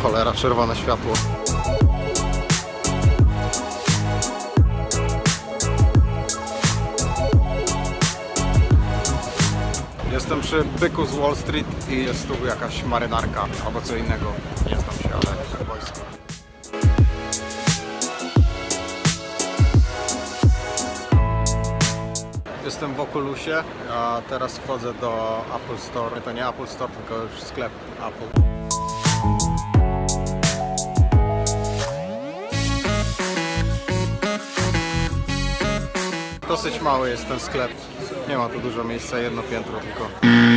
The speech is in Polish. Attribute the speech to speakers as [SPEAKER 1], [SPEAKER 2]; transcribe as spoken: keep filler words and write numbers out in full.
[SPEAKER 1] cholera, czerwone światło. Jestem przy byku z Wall Street i jest tu jakaś marynarka albo co innego. Nie znam się, ale wojsko. Jestem w Oculusie, a teraz wchodzę do Apple Store. To nie Apple Store, tylko już sklep Apple. Dosyć mały jest ten sklep. Nie ma tu dużo miejsca, jedno piętro tylko.